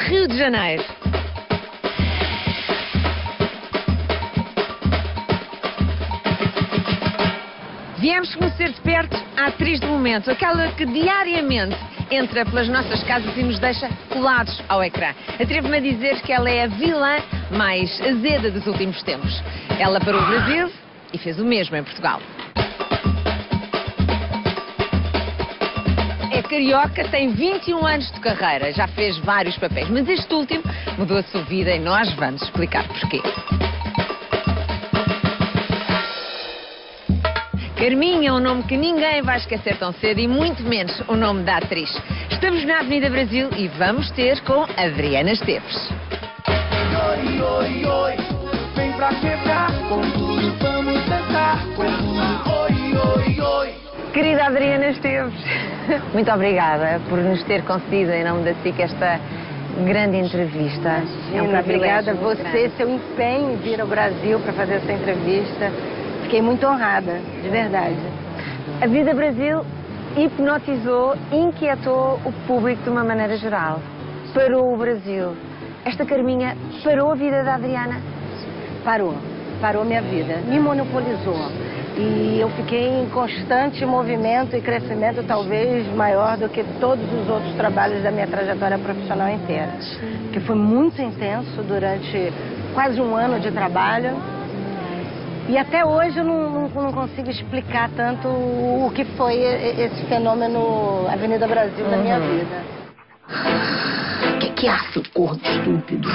Rio de Janeiro. Viemos conhecer de perto a atriz do momento, aquela que diariamente entra pelas nossas casas e nos deixa colados ao ecrã. Atrevo-me a dizer que ela é a vilã mais azeda dos últimos tempos. Ela parou o Brasil e fez o mesmo em Portugal. É carioca, tem 21 anos de carreira, já fez vários papéis, mas este último mudou a sua vida e nós vamos explicar porquê. Carminha é um nome que ninguém vai esquecer tão cedo e muito menos o nome da atriz. Estamos na Avenida Brasil e vamos ter com Adriana Esteves. Oi, oi, oi, vem pra quebrar, com tudo vamos dançar, com tudo, oi, oi, oi. Querida Adriana Esteves, muito obrigada por nos ter concedido em nome da SIC esta grande entrevista. Obrigada a você, seu empenho em vir ao Brasil para fazer essa entrevista. Fiquei muito honrada, de verdade. A Vida Brasil hipnotizou, inquietou o público de uma maneira geral. Parou o Brasil. Esta Carminha parou a vida da Adriana? Parou minha vida, me monopolizou. E eu fiquei em constante movimento e crescimento, talvez maior do que todos os outros trabalhos da minha trajetória profissional inteira. Que foi muito intenso durante quase um ano de trabalho. E até hoje eu não consigo explicar tanto o que foi esse fenômeno Avenida Brasil na minha vida. O que é, seu corno estúpido?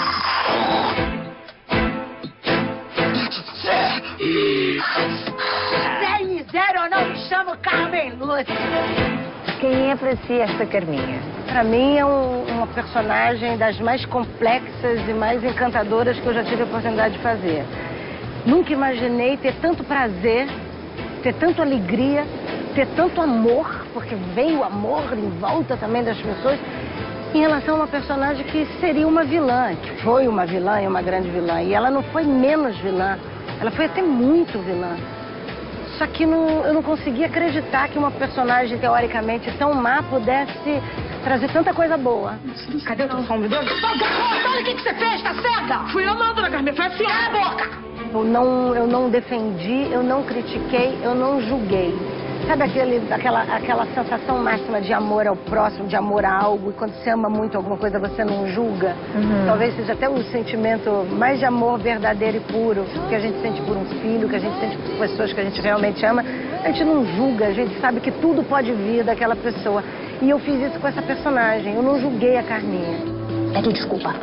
Sem miséria eu não me chamo Carmen Lúcia. Quem é para si esta Carminha? Para mim é uma personagem das mais complexas e mais encantadoras que eu já tive a oportunidade de fazer. Nunca imaginei ter tanto prazer, ter tanta alegria, ter tanto amor, porque veio o amor em volta também das pessoas, em relação a uma personagem que seria uma vilã, que foi uma vilã e uma grande vilã. E ela não foi menos vilã, ela foi até muito vilã. Só que eu não conseguia acreditar que uma personagem teoricamente tão má pudesse trazer tanta coisa boa. Cadê o teu som, meu Deus? Olha o que você fez, tá cega? Fui eu não, dona Carmen, foi a senhora. Cala a boca! Eu não defendi, eu não critiquei, eu não julguei. Sabe aquela sensação máxima de amor ao próximo, de amor a algo, e quando você ama muito alguma coisa, você não julga? Talvez seja até o sentimento mais de amor verdadeiro e puro, que a gente sente por um filho, que a gente sente por pessoas que a gente realmente ama. A gente não julga, a gente sabe que tudo pode vir daquela pessoa. E eu fiz isso com essa personagem, eu não julguei a Carminha. Pede desculpa.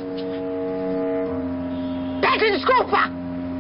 Pede desculpa!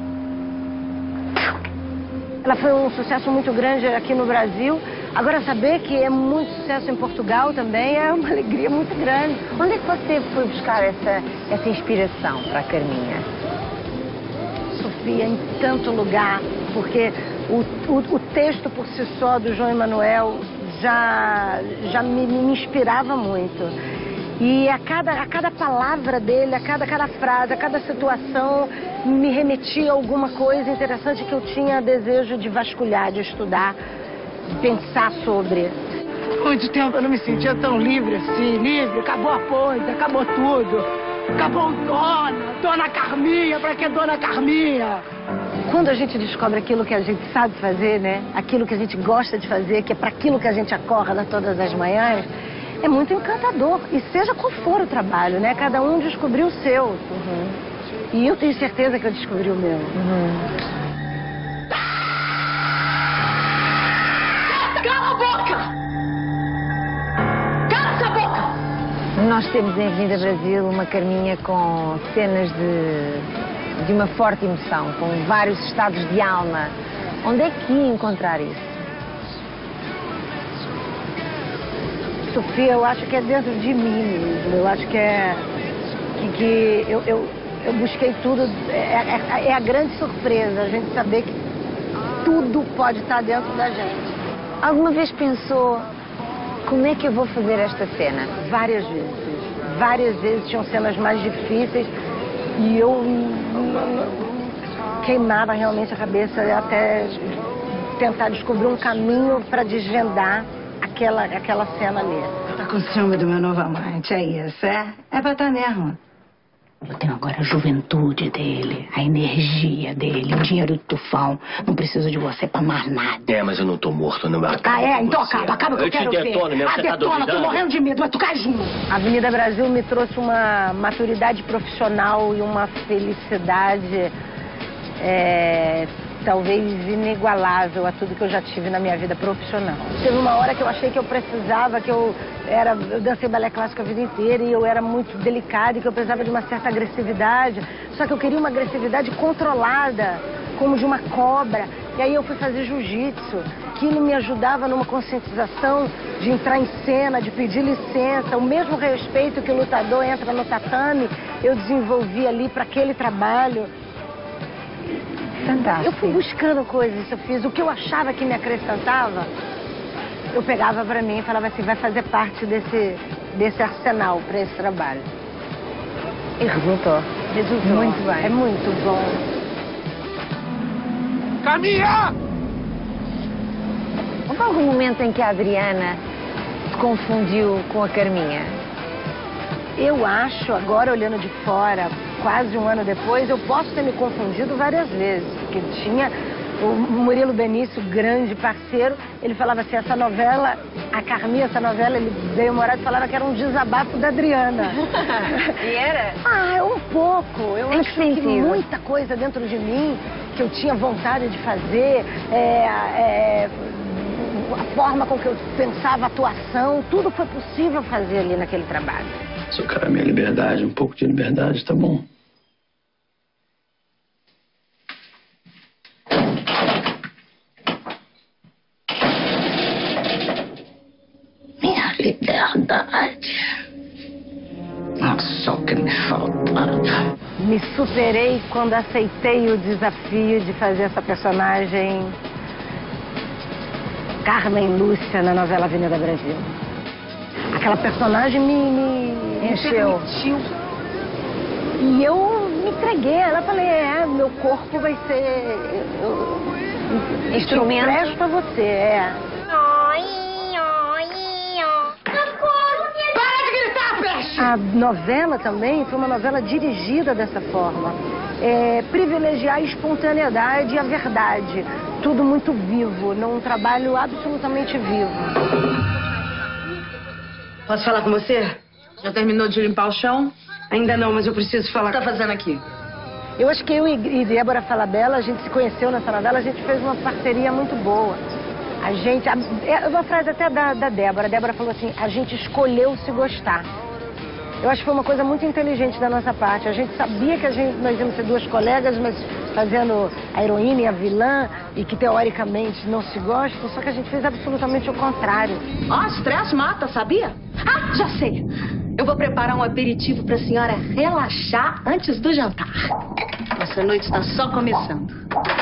Ela foi um sucesso muito grande aqui no Brasil. Agora, saber que é muito sucesso em Portugal também é uma alegria muito grande. Onde é que você foi buscar essa inspiração para a Carminha? Sofia, em tanto lugar, porque o texto por si só do João Emanuel já me inspirava muito. E a cada palavra dele, a cada frase, a cada situação me remetia a alguma coisa interessante que eu tinha desejo de vasculhar, de estudar, de pensar sobre. Muito tempo eu não me sentia tão livre assim, livre. Acabou a ponte, acabou tudo. Acabou Dona Carminha, pra que Dona Carminha? Quando a gente descobre aquilo que a gente sabe fazer, né? Aquilo que a gente gosta de fazer, que é para aquilo que a gente acorda todas as manhãs, é muito encantador. E seja qual for o trabalho, né? Cada um descobriu o seu. E eu tenho certeza que eu descobri o meu. Cala a boca! Cala essa boca! Nós temos em Avenida Brasil uma Carminha com cenas de uma forte emoção, com vários estados de alma. Onde é que ia encontrar isso? Sofia, eu acho que é dentro de mim mesmo. Eu acho que eu busquei tudo. É a grande surpresa, a gente saber que tudo pode estar dentro da gente. Alguma vez pensou, como é que eu vou fazer esta cena? Várias vezes. Várias vezes tinham cenas mais difíceis e eu queimava realmente a cabeça até tentar descobrir um caminho para desvendar aquela cena ali. com ciúme do meu novo amante, é isso, é? É pra estar mesmo. Eu tenho agora a juventude dele, a energia dele, o dinheiro do tufão. Não preciso de você pra mais nada. É, mas eu não tô morto, não. Então acaba que eu quero ver. Eu te detono mesmo, você tá Detona, tô duvidando? morrendo de medo, mas tu cai junto. A Avenida Brasil me trouxe uma maturidade profissional e uma felicidade talvez inigualável a tudo que eu já tive na minha vida profissional. Teve uma hora que eu achei que eu precisava, eu dancei balé clássico a vida inteira e eu era muito delicada e que eu precisava de uma certa agressividade. Só que eu queria uma agressividade controlada, como de uma cobra. E aí eu fui fazer jiu-jitsu. Aquilo me ajudava numa conscientização de entrar em cena, de pedir licença. O mesmo respeito que o lutador entra no tatame, eu desenvolvi ali para aquele trabalho. Fantástico. Eu fui buscando coisas, eu fiz o que eu achava que me acrescentava, eu pegava pra mim e falava assim, vai fazer parte desse arsenal para esse trabalho. E resultou. Resultou. Muito bem. É muito bom. Caminha! Houve algum momento em que a Adriana se confundiu com a Carminha? Eu acho, agora olhando de fora, quase um ano depois, eu posso ter me confundido várias vezes, porque tinha o Murilo Benício, grande parceiro, ele falava assim, essa novela, a Carminha, essa novela, ele veio morar e falava que era um desabafo da Adriana. E era? Um pouco. Eu Em acho que que sentido? muita coisa dentro de mim que eu tinha vontade de fazer, a forma com que eu pensava a atuação, tudo foi possível fazer ali naquele trabalho. Se eu quero a minha liberdade, um pouco de liberdade, tá bom. Minha liberdade. É só o que me faltava. Me superei quando aceitei o desafio de fazer essa personagem Carmen Lúcia na novela Avenida Brasil. Aquela personagem me Encheu. permitiu. E eu me entreguei. Ela falei, meu corpo vai ser Instrumento. Eu presto a você, Para de gritar, peixe! A novela também foi uma novela dirigida dessa forma. Privilegiar a espontaneidade e a verdade. Tudo muito vivo, num trabalho absolutamente vivo. Posso falar com você? Já terminou de limpar o chão? Ainda não, mas eu preciso falar. O que tá fazendo aqui? Eu acho que eu e Débora Falabella, a gente se conheceu nessa novela, a gente fez uma parceria muito boa. Uma frase até da Débora. A Débora falou assim, a gente escolheu se gostar. Eu acho que foi uma coisa muito inteligente da nossa parte. A gente sabia que nós íamos ser duas colegas, mas fazendo a heroína e a vilã, e que teoricamente não se gostam, só que a gente fez absolutamente o contrário. Estresse mata, sabia? Já sei. Eu vou preparar um aperitivo pra senhora relaxar antes do jantar. Essa noite está só começando.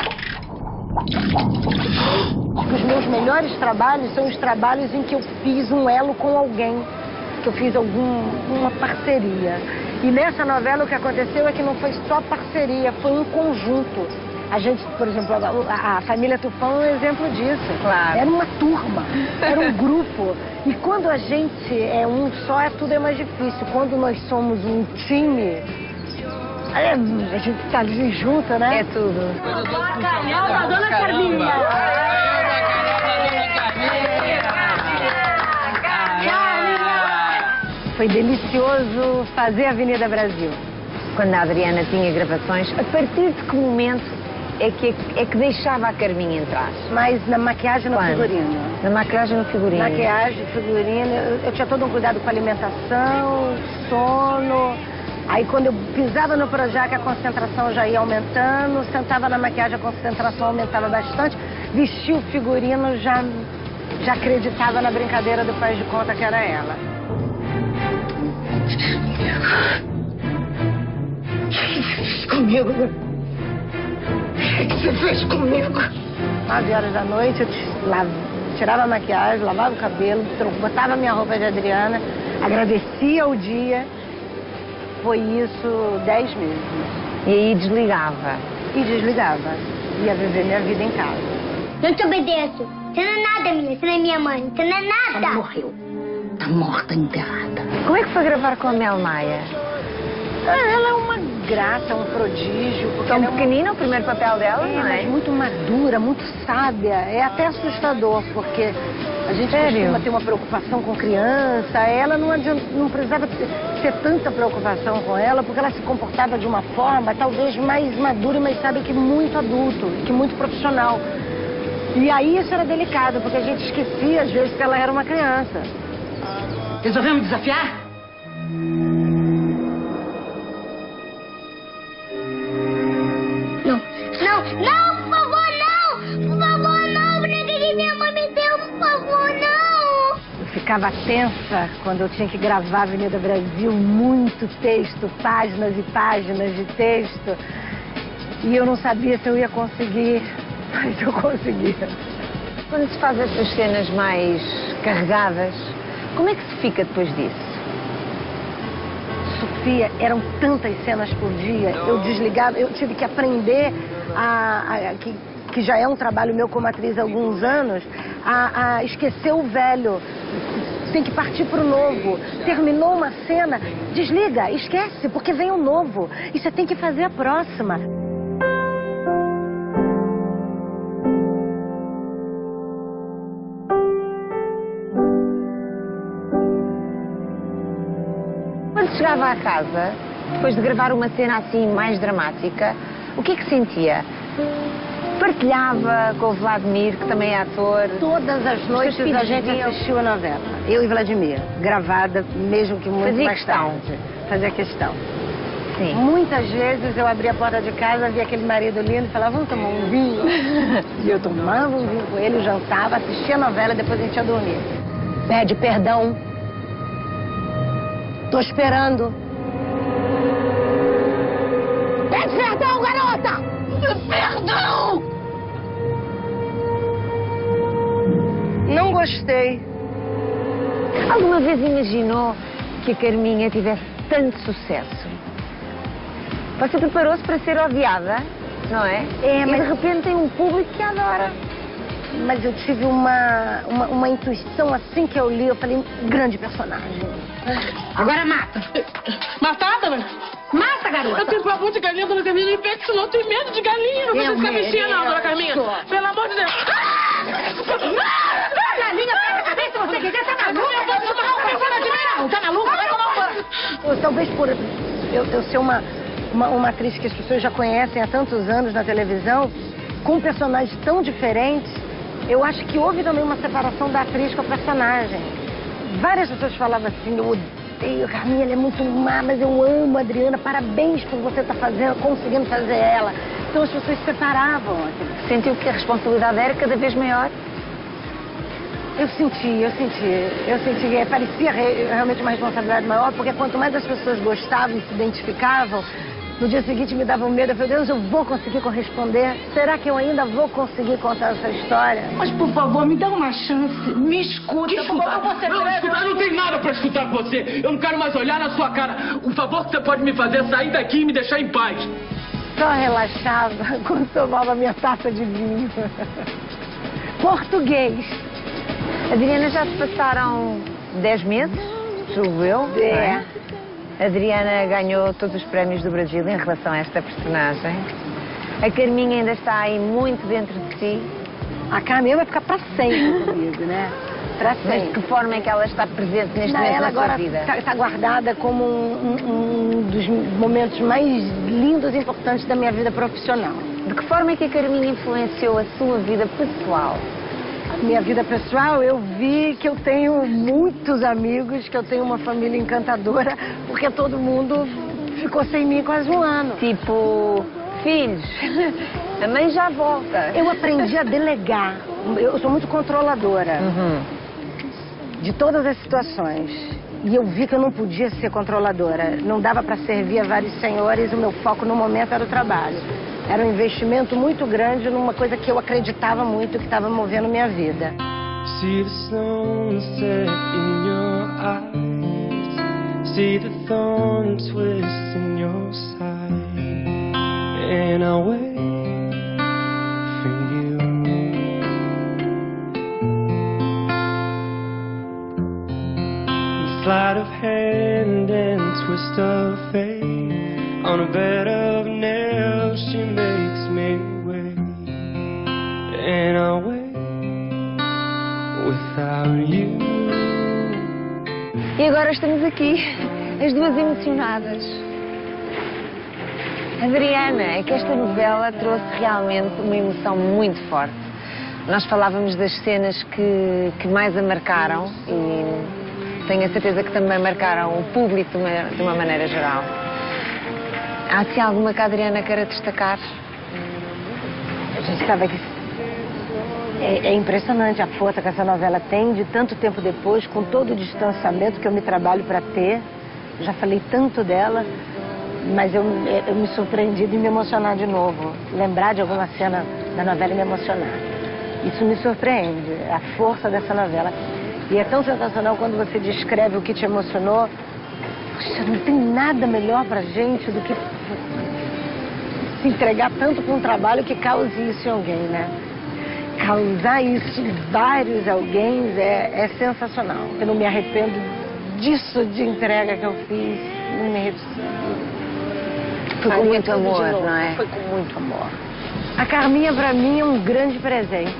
Os meus melhores trabalhos são os trabalhos em que eu fiz um elo com alguém, que eu fiz uma parceria. E nessa novela o que aconteceu é que não foi só parceria, foi um conjunto. A gente, por exemplo, a família Tufão é um exemplo disso. Claro. Era uma turma, era um grupo. E quando a gente é um só, tudo é mais difícil. Quando nós somos um time, a gente tá ali junto, né? É tudo. Bacalhau da Dona Carminha! Foi delicioso fazer Avenida Brasil. Quando a Adriana tinha gravações, a partir de que momento é que deixava a Carminha entrar? Mas na maquiagem e no Quando? figurino. Na maquiagem e no figurino? Maquiagem, figurino. Eu tinha todo um cuidado com a alimentação, sono. Aí quando eu pisava no Projac, a concentração já ia aumentando. Sentava na maquiagem, a concentração aumentava bastante. Vestia o figurino, já acreditava na brincadeira do faz de conta que era ela. Comigo? O que você fez comigo? 9 horas da noite, eu tirava a maquiagem, lavava o cabelo, botava minha roupa de Adriana, agradecia o dia. Foi isso 10 meses. E aí desligava? E desligava. Ia viver minha vida em casa. Não te obedeço. Você não é nada, menina. Você não é minha mãe. Você não é nada. Ela morreu. tá morta, enterrada. Como é que foi gravar com a Mel Maia? Ela é uma graça, um prodígio. Porque Tão ela é pequenina o primeiro papel dela, não é? mas muito madura, muito sábia. É até assustador, porque a gente costuma ter uma preocupação com criança. Ela não precisava ter tanta preocupação com ela, porque ela se comportava de uma forma talvez mais madura e mais sábia que muito adulto, que muito profissional. E aí isso era delicado, porque a gente esquecia às vezes que ela era uma criança. Resolveu me desafiar? Não, por favor, não! Por favor, não! Brinca que minha mãe me deu, por favor, não! Eu ficava tensa quando eu tinha que gravar Avenida Brasil, muito texto, páginas e páginas de texto. E eu não sabia se eu ia conseguir, mas eu conseguia. Quando se faz essas cenas mais carregadas, como é que se fica depois disso? Sofia, eram tantas cenas por dia, eu desligava, eu tive que aprender que já é um trabalho meu como atriz há alguns anos, a esquecer o velho. Tem que partir para o novo. Terminou uma cena, desliga, esquece, porque vem o novo. E você tem que fazer a próxima. Quando chegava à casa, depois de gravar uma cena assim mais dramática, o que é que sentia? Partilhava com o Vladimir, que também é ator? Todas as noites a gente assistiu a novela. Eu e Vladimir, gravada, mesmo que muito mais tarde. Fazia questão. Sim. Muitas vezes eu abria a porta de casa, via aquele marido lindo e falava, vamos tomar um vinho? E eu tomava um vinho com ele, jantava, assistia a novela, depois a gente ia dormir. Pede perdão. Tô esperando. Pede perdão, garota! Perdão! Não gostei. Alguma vez imaginou que a Carminha tivesse tanto sucesso? Você preparou-se para ser odiada, não é? É, mas E de repente tem um público que a adora. Mas eu tive uma intuição assim que eu li, eu falei, grande personagem. Agora mata. Matada, mas... Mata, garota. Eu tenho pavor de galinha, dona Carminha, me pega, senão eu tenho medo de galinha. Não precisa ficar mexendo, não, dona Carminha. Pelo amor de Deus. Galinha, pega a cabeça, se você quiser, tá maluca? Não, tá maluca? Vai tomar um banho. Talvez por eu ser uma atriz que as pessoas já conhecem há tantos anos na televisão, com personagens tão diferentes, eu acho que houve também uma separação da atriz com a personagem. Várias pessoas falavam assim, eu odeio a Carminha, ela é muito má, mas eu amo a Adriana, parabéns por você estar conseguindo fazer ela. Então as pessoas separavam. Sentiu que a responsabilidade era cada vez maior? Eu senti. Parecia realmente uma responsabilidade maior, porque quanto mais as pessoas gostavam e se identificavam, no dia seguinte me dava um medo. Eu falei, Deus, eu vou conseguir corresponder? Será que eu ainda vou conseguir contar essa história? Mas, por favor, me dá uma chance. Me escuta. Escutar? Eu não tenho nada pra escutar você. Eu não quero mais olhar na sua cara. O favor que você pode me fazer é sair daqui e me deixar em paz. Só relaxava quando tomava minha taça de vinho. Português. Adriana, já se passaram 10 meses, julgo eu. não é? A Adriana ganhou todos os prémios do Brasil em relação a esta personagem. A Carminha ainda está aí muito dentro de si. A Carminha vai ficar para sempre comigo, né? Para sempre. Mas de que forma é que ela está presente neste momento ela da sua agora vida? Está guardada como um dos momentos mais lindos e importantes da minha vida profissional. De que forma é que a Carminha influenciou a sua vida pessoal? Minha vida pessoal, eu vi que eu tenho muitos amigos, que eu tenho uma família encantadora, porque todo mundo ficou sem mim quase um ano. Tipo, filhos, a mãe já volta. Eu aprendi a delegar. Eu sou muito controladora de todas as situações. E eu vi que eu não podia ser controladora. Não dava para servir a vários senhores, o meu foco no momento era o trabalho. Era um investimento muito grande numa coisa que eu acreditava muito, que estava movendo minha vida. See the sunset in your eyes, see the thorn twist in your side, and I wait for you. sleight of hand and twist of fate. On a bed of nails she makes me wait, and I'll wait without you. E agora estamos aqui, as duas emocionadas. Adriana, é que esta novela trouxe realmente uma emoção muito forte. Nós falávamos das cenas que mais a marcaram e tenho a certeza que também marcaram o público de uma maneira geral. Há assim alguma que a Adriana queira destacar? A gente sabe que é impressionante a força que essa novela tem de tanto tempo depois, com todo o distanciamento que eu me trabalho para ter. Já falei tanto dela, mas eu me surpreendi de me emocionar de novo. Lembrar de alguma cena da novela e me emocionar. Isso me surpreende, a força dessa novela. E é tão sensacional quando você descreve o que te emocionou. Poxa, não tem nada melhor pra gente do que se entregar tanto para um trabalho que cause isso em alguém, né? Causar isso em vários alguém é sensacional. Eu não me arrependo disso de entrega que eu fiz. Não me arrependo. Foi com muito amor, não é? Foi com muito amor. A Carminha, pra mim, é um grande presente.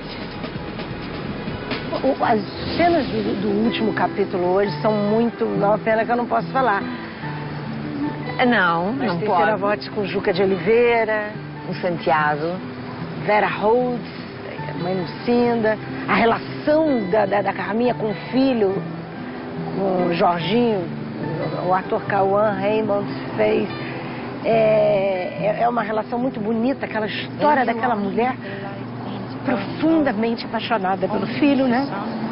As cenas do último capítulo hoje são muito... Uma pena que eu não posso falar. Não pode. Votos com Juca de Oliveira, O Santiago, Vera Holtz, mãe Lucinda, a relação da Carminha com o filho, com o Jorginho, o ator Cauã Raymond fez. É uma relação muito bonita, aquela história daquela mulher profundamente apaixonada pelo filho, né?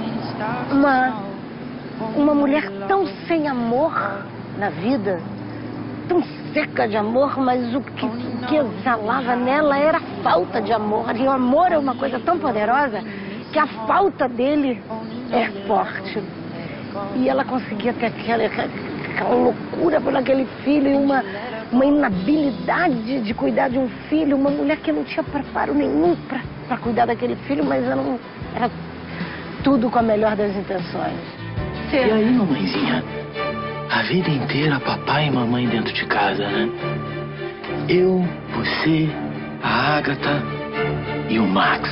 Uma mulher tão sem amor na vida, tão seca de amor, mas o que exalava nela era a falta de amor. E o amor é uma coisa tão poderosa que a falta dele é forte. E ela conseguia ter aquela loucura por aquele filho e uma inabilidade de cuidar de um filho, uma mulher que não tinha preparo nenhum para cuidar daquele filho, mas era tudo com a melhor das intenções. E aí, mamãezinha? A vida inteira, papai e mamãe dentro de casa, né? Eu, você, a Ágata e o Max.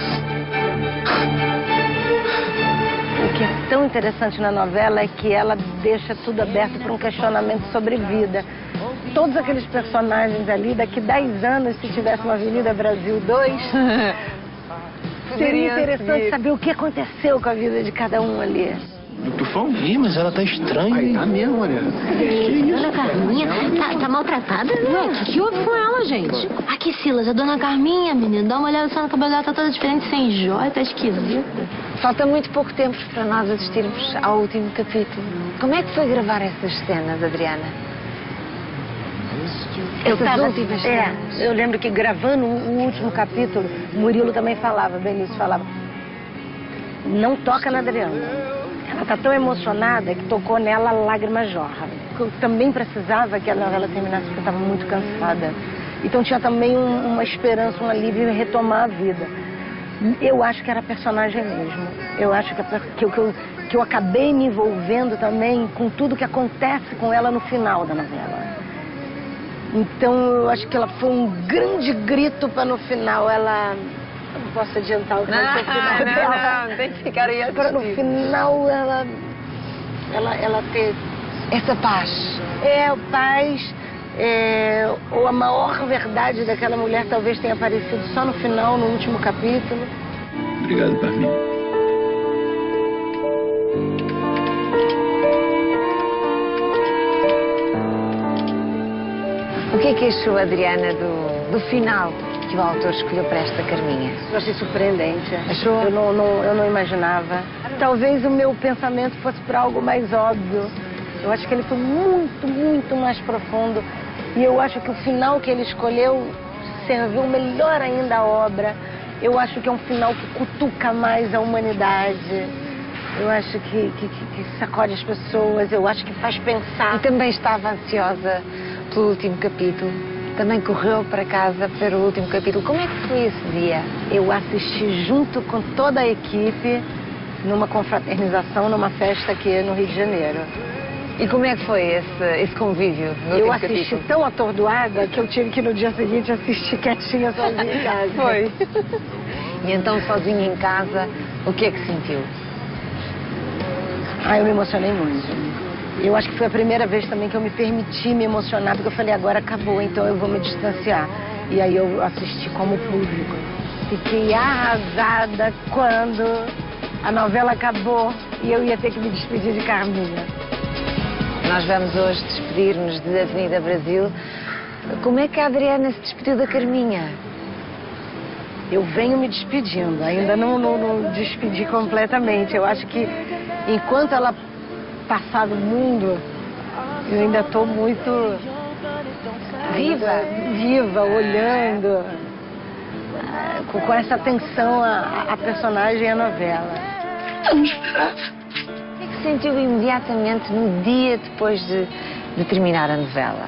O que é tão interessante na novela é que ela deixa tudo aberto para um questionamento sobre vida. Todos aqueles personagens ali, daqui 10 anos, se tivesse uma Avenida Brasil 2, seria interessante saber o que aconteceu com a vida de cada um ali. Do Tufão? Ih, mas ela tá estranha. Aí, tá mesmo, Mariana. Que isso? Dona Carminha tá maltratada, né? O que houve com ela, gente? Aqui, Silas, a Dona Carminha, menina, dá uma olhada só no cabelo dela, tá toda diferente, sem joia, tá esquisita. Falta muito pouco tempo para nós assistirmos ao último capítulo. Como é que foi gravar essas cenas, Adriana? Eu lembro que gravando o último capítulo, Murilo também falava, Benício falava, não toca na Adriana. Ela tá tão emocionada que tocou nela, a lágrima jorra. Eu também precisava que a novela terminasse porque eu estava muito cansada. Então tinha também uma esperança, um alívio em retomar a vida. Eu acho que era a personagem mesmo. Eu acho que eu acabei me envolvendo também com tudo que acontece com ela no final da novela. Então eu acho que ela foi um grande grito para no final ela... Eu não posso adiantar o que vai ser o final dela. Não, tem que ficar aí para no final ela ter essa paz. Paz. Ou a maior verdade daquela mulher talvez tenha aparecido só no final, no último capítulo. Obrigado, Carminha. O que é que achou, Adriana, do final que o autor escolheu para esta Carminha? Eu achei surpreendente. Achou? Eu não imaginava. Talvez o meu pensamento fosse para algo mais óbvio. Eu acho que ele foi muito, muito mais profundo. E eu acho que o final que ele escolheu serviu melhor ainda a obra. Eu acho que é um final que cutuca mais a humanidade. Eu acho que sacode as pessoas, eu acho que faz pensar. E também estava ansiosa pelo último capítulo. Também correu para casa para o último capítulo. Como é que foi esse dia? Eu assisti junto com toda a equipe numa confraternização, numa festa aqui no Rio de Janeiro. E como é que foi esse convívio no Eu último assisti capítulo? tão atordoada que eu tive que no dia seguinte assistir quietinha sozinha em casa. Foi. E então, sozinha em casa, o que é que sentiu? Eu me emocionei muito. Eu acho que foi a primeira vez também que eu me permiti me emocionar, porque eu falei, agora acabou, então eu vou me distanciar. E aí eu assisti como público. Fiquei arrasada quando a novela acabou e eu ia ter que me despedir de Carminha. Nós vamos hoje despedir-nos de Avenida Brasil. Como é que a Adriana se despediu da Carminha? Eu venho me despedindo, ainda não despedi completamente. Eu acho que enquanto ela passar do mundo, eu ainda estou muito viva, olhando com essa atenção a personagem e a novela. O que é que sentiu imediatamente no dia depois de terminar a novela?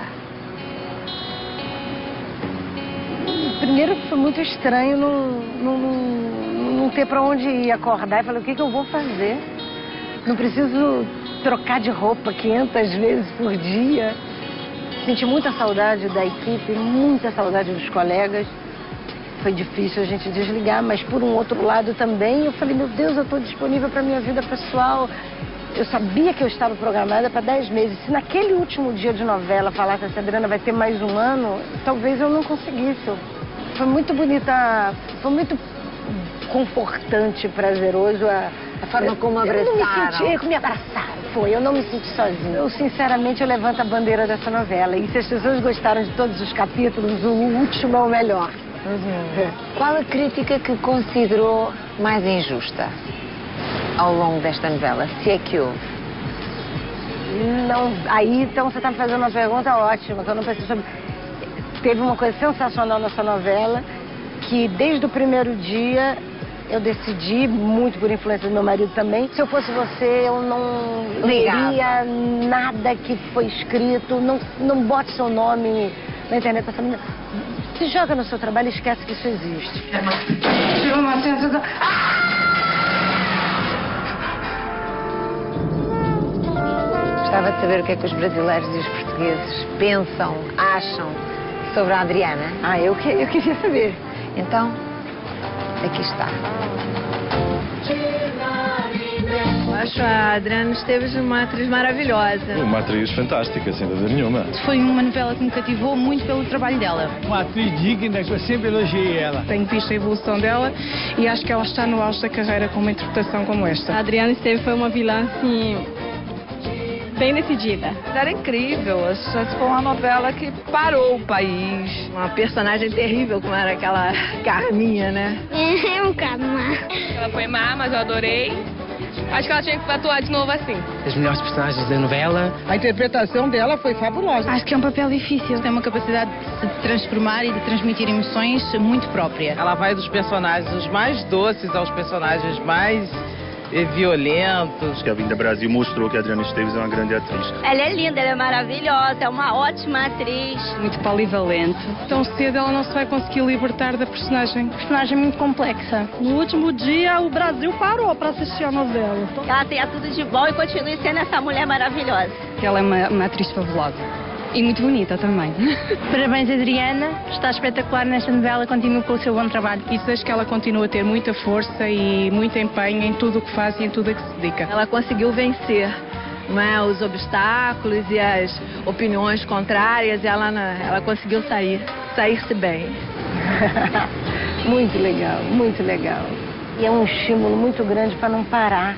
Primeiro foi muito estranho não ter para onde ir, acordar e falar, o que eu vou fazer? Não preciso trocar de roupa 500 vezes por dia. Senti muita saudade da equipe, muita saudade dos colegas. Foi difícil a gente desligar, mas por um outro lado também, eu falei, meu Deus, eu estou disponível para minha vida pessoal. Eu sabia que eu estava programada para 10 meses. Se naquele último dia de novela falasse assim, a Adriana vai ter mais um ano, talvez eu não conseguisse. Foi muito bonita, foi muito confortante, prazeroso a forma como abraçaram. Me abraçaram, foi. Eu não me senti sozinha. Eu, sinceramente, eu levanto a bandeira dessa novela. E se as pessoas gostaram de todos os capítulos, o último é o melhor. Qual a crítica que considerou mais injusta ao longo desta novela, se é que houve? Não, aí então você está me fazendo uma pergunta ótima, que eu não pensei sobre. Teve uma coisa sensacional nessa novela, que desde o primeiro dia eu decidi, muito por influência do meu marido também, se eu fosse você, eu não leria nada que foi escrito, não bote seu nome na internet. Essa menina, se joga no seu trabalho e esquece que isso existe. Tirou uma sensação. Gostava de saber o que é que os brasileiros e os portugueses pensam, acham sobre a Adriana. Eu queria saber. Então, aqui está. Acho a Adriana Esteves uma atriz maravilhosa. Uma atriz fantástica, sem dúvida nenhuma. Foi uma novela que me cativou muito pelo trabalho dela. Uma atriz digna, que eu sempre elogiei ela. Tenho visto a evolução dela e acho que ela está no auge da carreira com uma interpretação como esta. A Adriana Esteves foi uma vilã, assim, bem decidida. Era incrível, foi uma novela que parou o país. Uma personagem terrível, como era aquela Carminha, né? É um Carminha. Ela foi má, mas eu adorei. Acho que ela tinha que atuar de novo assim. As melhores personagens da novela. A interpretação dela foi fabulosa. Acho que é um papel difícil. Tem uma capacidade de se transformar e de transmitir emoções muito própria. Ela vai dos personagens os mais doces aos personagens mais violentos. Que a Avenida Brasil mostrou que a Adriana Esteves é uma grande atriz. Ela é linda, ela é maravilhosa, é uma ótima atriz. Muito polivalente. Tão cedo ela não se vai conseguir libertar da personagem. Personagem muito complexa. No último dia, o Brasil parou para assistir a novela. Ela tem tudo de bom e continue sendo essa mulher maravilhosa. Ela é uma atriz fabulosa. E muito bonita também. Parabéns, Adriana. Está espetacular nesta novela. Continua com o seu bom trabalho. E desejo que ela continue a ter muita força e muito empenho em tudo o que faz e em tudo a que se dedica. Ela conseguiu vencer, né, os obstáculos e as opiniões contrárias. E ela conseguiu sair-se bem. Muito legal, muito legal. E é um estímulo muito grande para não parar.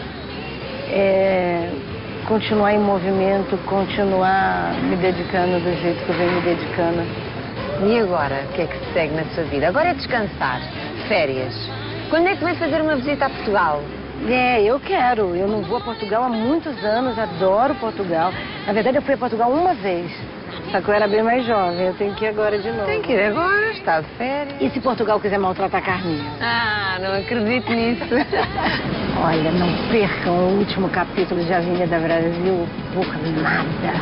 Continuar em movimento, continuar me dedicando do jeito que eu venho me dedicando. E agora, o que é que se segue na sua vida? Agora é descansar, férias. Quando é que vai fazer uma visita a Portugal? Eu quero. Eu não vou a Portugal há muitos anos, adoro Portugal. Na verdade, eu fui a Portugal uma vez. Só que eu era bem mais jovem, eu tenho que ir agora de novo. Tem que ir agora, está de férias. E se Portugal quiser maltratar a Carminha? Não acredito nisso. Olha, não percam o último capítulo de Avenida Brasil por nada.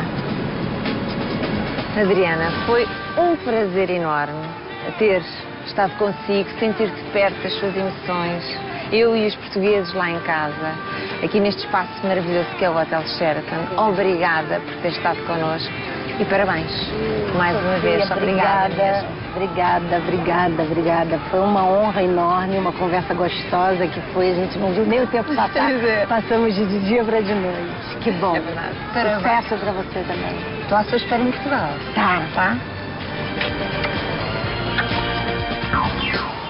Adriana, foi um prazer enorme ter estado consigo, sentir de perto as suas emoções. Eu e os portugueses lá em casa. aqui neste espaço maravilhoso que é o Hotel Sheraton. Obrigada por ter estado connosco e parabéns mais uma vez. Obrigada. Obrigada. Foi uma honra enorme, uma conversa gostosa que foi. A gente não viu nem o tempo passar. Passamos de dia para de noite. Que bom. É verdade. Sucesso para você também. Estou à sua espera em Portugal. Tá.